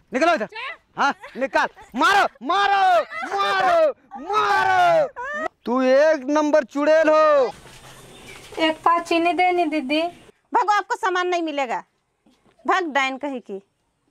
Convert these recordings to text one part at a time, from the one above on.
निकलो इधर। हाँ निकाल, मारो मारो मारो मारो। तू एक नंबर चुड़ैल हो। एक पाव चीनी देनी दीदी। भागो, आपको सामान नहीं मिलेगा। भाग डायन कहीं की।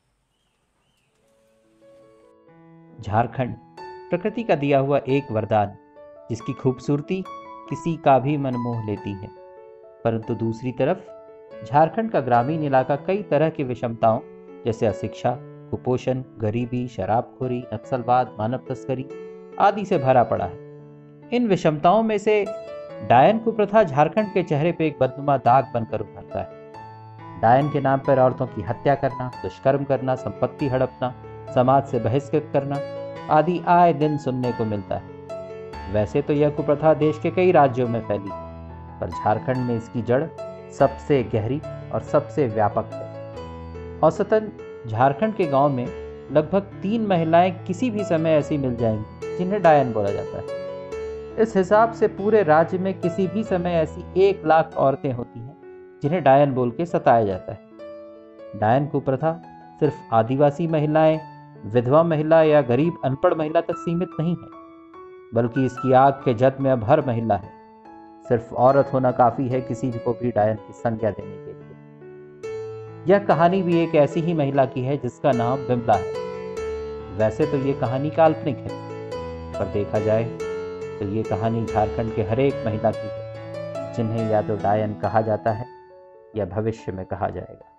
झारखंड प्रकृति का दिया हुआ एक वरदान, जिसकी खूबसूरती किसी का भी मन मोह लेती है। परंतु दूसरी तरफ झारखंड का ग्रामीण इलाका कई तरह की विषमताओं जैसे अशिक्षा, कुपोषण, गरीबी, शराबखोरी, नक्सलवाद, मानव तस्करी आदि से भरा पड़ा है। इन विषमताओं में से डायन कुप्रथा झारखंड के चेहरे पर एक बदनुमा दाग बनकर उभरता है। डायन के नाम पर औरतों की हत्या करना, दुष्कर्म करना, संपत्ति हड़पना, समाज से बहिष्कृत करना आदि आए दिन सुनने को मिलता है। वैसे तो यह कुप्रथा देश के कई राज्यों में फैली, पर झारखंड में इसकी जड़ सबसे गहरी और सबसे व्यापक है। औसतन झारखंड के गांव में लगभग 3 महिलाएं किसी भी समय ऐसी मिल जाएंगी जिन्हें डायन बोला जाता है। इस हिसाब से पूरे राज्य में किसी भी समय ऐसी 1 लाख औरतें होती हैं जिन्हें डायन बोल के सताया जाता है। डायन कुप्रथा सिर्फ आदिवासी महिलाएं, विधवा महिला या गरीब अनपढ़ महिला तक सीमित नहीं है, बल्कि इसकी आग के जद में अब हर महिला है। सिर्फ औरत होना काफी है किसी को भी डायन की संज्ञा देने के लिए। यह कहानी भी एक ऐसी ही महिला की है जिसका नाम बिमला है। वैसे तो ये कहानी काल्पनिक है, पर देखा जाए तो ये कहानी झारखंड के हर एक महिला की है, जिन्हें या तो डायन कहा जाता है या भविष्य में कहा जाएगा।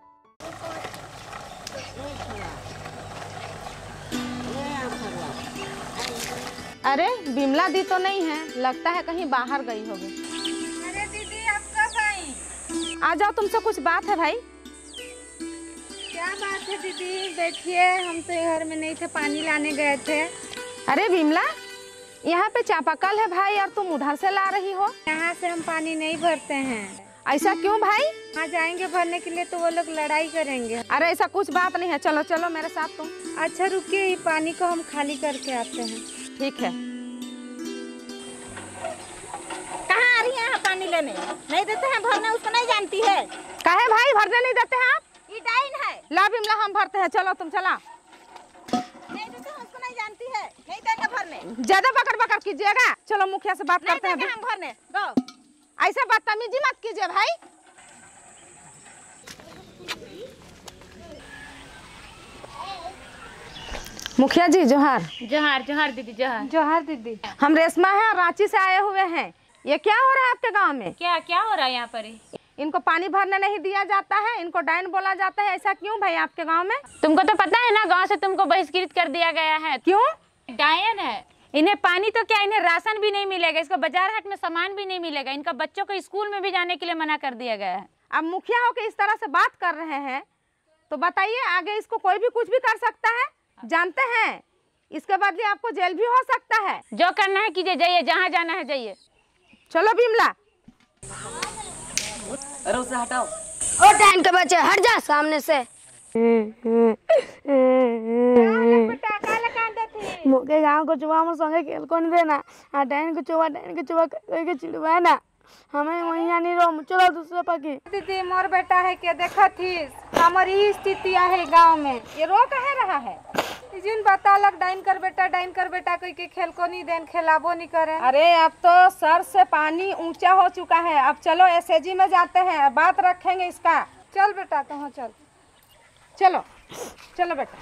अरे बिमला दी तो नहीं है, लगता है कहीं बाहर गई होगी। अरे दीदी आप कब आई? आ जाओ, तुमसे कुछ बात है भाई। क्या बात है दीदी? बैठिए, हम तो घर में नहीं थे, पानी लाने गए थे। अरे बिमला, यहाँ पे चापाकल है भाई और तुम उधर से ला रही हो। यहाँ से हम पानी नहीं भरते हैं। ऐसा क्यों भाई? वहाँ जाएंगे भरने के लिए तो वो लोग लड़ाई करेंगे। अरे ऐसा कुछ बात नहीं है, चलो चलो मेरे साथ तुम। अच्छा रुकिए, पानी को हम खाली करके आते हैं। ठीक है। कहाँ आ रही है पानी लेने? नहीं देते हैं भरने, उसको नहीं जानती है। काहे भाई भरने नहीं देते हैं आप? ये डाइन है। ला बिमला, हम भरते हैं, चलो तुम चला। नहीं देते हैं, उसको नहीं जानती है, नहीं देंगे भरने। ज्यादा बकर बकर कीजिएगा। चलो मुखिया से बात करते हैं। हम भरने दो। ऐसा बदतमीजी मत कीजिए भाई। मुखिया जी जोहार। जोहार जोहार दीदी, जोहार जोहार दीदी। हम रेशमा है और रांची से आए हुए हैं। ये क्या हो रहा है आपके गांव में? क्या क्या हो रहा है यहाँ पर? इनको पानी भरने नहीं दिया जाता है, इनको डायन बोला जाता है, ऐसा क्यों भाई आपके गांव में? तुमको तो पता है ना, गांव से तुमको बहिष्कृत कर दिया गया है। क्यों? डायन है। इन्हें पानी तो क्या, इन्हें राशन भी नहीं मिलेगा, इसको बाजार हाट में सामान भी नहीं मिलेगा, इनका बच्चों को स्कूल में भी जाने के लिए मना कर दिया गया है। अब मुखिया होकर इस तरह से बात कर रहे हैं तो बताइए, आगे इसको कोई भी कुछ भी कर सकता है, जानते हैं? इसके बदले आपको जेल भी हो सकता है। जो करना है कीजिए, जाइए, जहाँ जाना है जाइए। चलो बिमला। अरे उसे हटाओ। ओ डायन के बच्चे हट जा सामने से। मोके गांव को चुवा मोर संगे खेल कोन देना आ डायन को चुवा के चिड़वा ना हमें वहीं नहीं रो। चलो दूसरे पकी। दीदी मोर बेटा है के देखा थी हमारी स्थिति है गांव में, ये रो कहे रहा है। जिन बता लग डाइन कर बेटा कोई के खेल को नहीं देन, खेलाबो नहीं करे। अरे अब तो सर से पानी ऊंचा हो चुका है। अब चलो एसएजी में जाते हैं, बात रखेंगे इसका। चल बेटा तो हाँ चल। चलो चलो बेटा।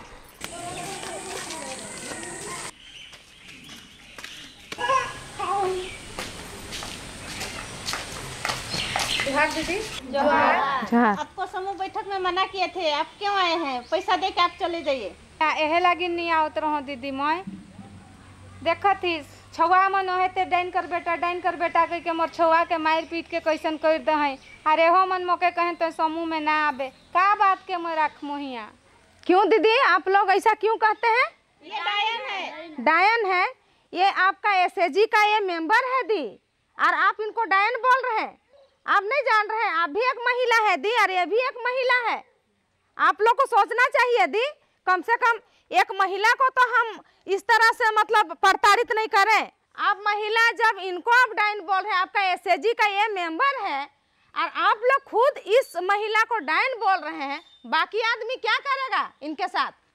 जोहार दीदी। जोहार। आपको समूह बैठक में मना किए थे, आप क्यों आए हैं? पैसा दे के आप चले जाइए। एहे लगी नहीं आवत रहो दीदी। मैं देखा थी छुआ मन होते डाइन कर बेटा कह के मोर छुआ के मार पीट के कैसन कर दे हैं। अरे हो मन मोके कहें तो समूह में ना आवे, का बात के मैं रख मोहिया। क्यों दीदी आप लोग ऐसा क्यों कहते हैं? ये डायन है। डायन है? ये आपका एसएजी का ये मेंबर है दी, और आप इनको डायन बोल रहे हैं? आप नहीं जान रहे हैं, आप भी एक महिला है दी और ये भी एक महिला है। आप लोग को सोचना चाहिए दी, कम से कम एक महिला को तो हम इस तरह से मतलब प्रताड़ित नहीं करें। आप महिला जब इनको आप डायन बोल रहे हैं, आपका एसएजी का ये मेंबर है और आप लोग खुद इस महिला को डायन बोल रहे हैं, बाकी आदमी क्या करेगा इनके साथ?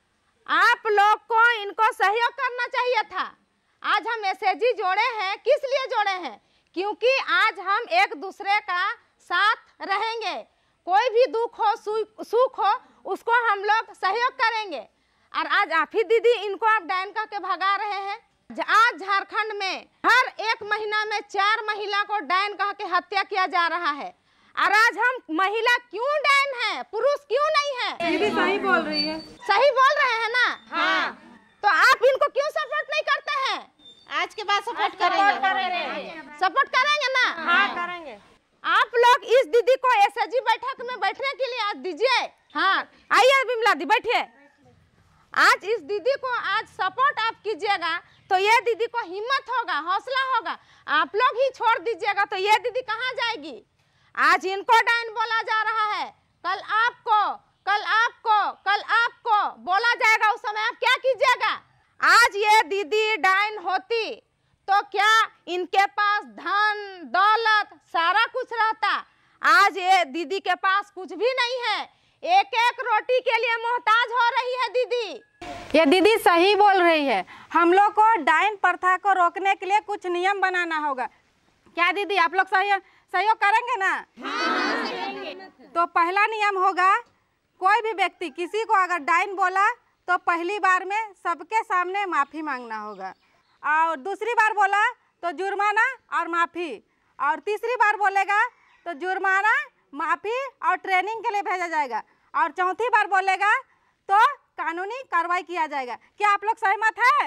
आप लोग को इनको सहयोग करना चाहिए था। आज हम एसएजी जोड़े हैं, किस लिए जोड़े हैं? क्योंकि आज हम एक दूसरे का साथ रहेंगे। कोई भी दुख हो सुख हो उसको हम लोग सहयोग करेंगे। और आज आप ही दीदी इनको आप डायन कह के भगा रहे हैं। आज झारखंड में हर एक महीना में 4 महिला को डायन कह के हत्या किया जा रहा है। और आज हम महिला क्यों डायन है, पुरुष क्यों नहीं है? दीदी सही बोल रही है। सही बोल रहे हैं ना? हाँ। तो आप इनको क्यों सपोर्ट नहीं करते हैं? आज के बाद सपोर्ट करेंगे। सपोर्ट करेंगे ना? हाँ करेंगे। आप लोग इस दीदी को एसएजी बैठक में बैठने के लिए आज दीजिए। हाँ आइए बिमला दी बैठिए। आज इस दीदी को आज सपोर्ट आप कीजिएगा तो ये दीदी को हिम्मत होगा, हौसला होगा। आप लोग ही छोड़ दीजिएगा तो ये दीदी कहाँ जाएगी? आज इनको डायन बोला जा रहा है, कल आपको, कल आपको, कल आपको बोला जाएगा। उस समय आप क्या कीजिएगा? आज ये दीदी डायन होती तो क्या इनके पास धन दौलत सारा कुछ रहता? आज ये दीदी के पास कुछ भी नहीं है, एक एक रोटी के लिए मोहताज हो रही है दीदी। ये दीदी सही बोल रही है। हम लोग को डायन प्रथा को रोकने के लिए कुछ नियम बनाना होगा। क्या दीदी आप लोग सहयोग करेंगे ना? तो पहला नियम होगा, कोई भी व्यक्ति किसी को अगर डायन बोला तो पहली बार में सबके सामने माफ़ी मांगना होगा, और दूसरी बार बोला तो जुर्माना और माफ़ी, और तीसरी बार बोलेगा तो जुर्माना माफ़ी और ट्रेनिंग के लिए भेजा जाएगा, और चौथी बार बोलेगा तो कानूनी कार्रवाई किया जाएगा। क्या आप लोग सहमत है?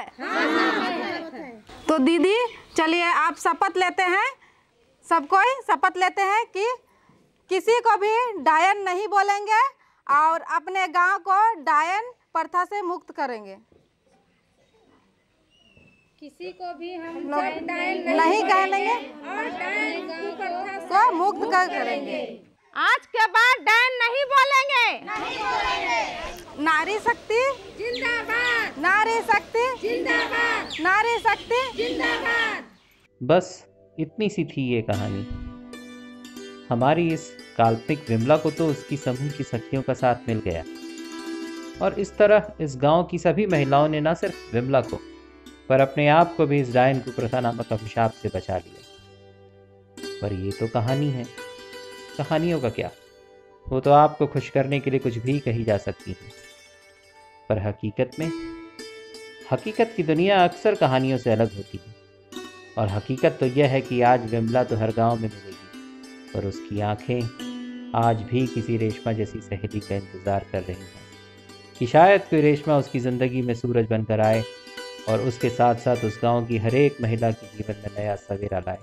तो दीदी चलिए आप शपथ लेते हैं, सब कोई शपथ लेते हैं कि किसी को भी डायन नहीं बोलेंगे और अपने गांव को डायन प्रथा से मुक्त करेंगे। किसी को भी हम नहीं कहेंगे और डायन को मुक्त करेंगे। आज के बाद डायन नहीं बोलेंगे। नारी शक्ति जिंदाबाद, नारी शक्ति जिंदाबाद, नारी शक्ति जिंदाबाद। बस इतनी सी थी ये कहानी। हमारी इस काल्पनिक विमला को तो उसकी समूह की शक्तियों का साथ मिल गया, और इस तरह इस गांव की सभी महिलाओं ने न सिर्फ विमला को पर अपने आप को भी इस डायन कुप्रथा नामक अभिशाप से बचा लिया। पर ये तो कहानी है, कहानियों का क्या, वो तो आपको खुश करने के लिए कुछ भी कही जा सकती है। पर हकीकत की दुनिया अक्सर कहानियों से अलग होती है, और हकीकत तो यह है कि आज विमला तो हर गांव में मिलेगी, पर उसकी आंखें आज भी किसी रेशमा जैसी सहेली का इंतज़ार कर रही हैं कि शायद कोई रेशमा उसकी ज़िंदगी में सूरज बनकर आए और उसके साथ साथ उस गांव की हर एक महिला के जीवन में नया सवेरा लाए।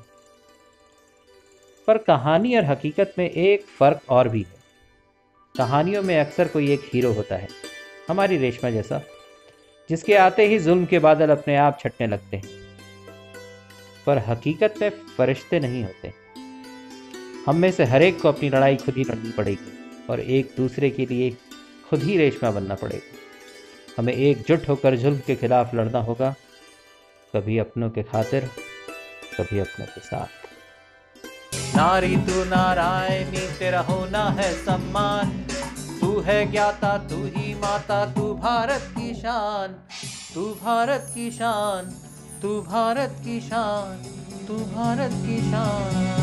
पर कहानी और हकीकत में एक फ़र्क और भी है। कहानियों में अक्सर कोई एक हीरो होता है, हमारी रेशमा जैसा, जिसके आते ही जुल्म के बादल अपने आप छटने लगते हैं। पर हकीकत में फरिश्ते नहीं होते। हम में से हर एक को अपनी लड़ाई खुद ही लड़नी पड़ेगी, और एक दूसरे के लिए खुद ही रेशमा बनना पड़ेगा। हमें एकजुट होकर जुल्म के खिलाफ लड़ना होगा, कभी अपनों के खातिर, कभी अपनों के साथ। नारी तू नारायणी, तेरा होना है सम्मान, तू है ज्ञाता, तू ही माता, तू भारत की शान, तू भारत की शान, तू भारत की शान, तू भारत की शान।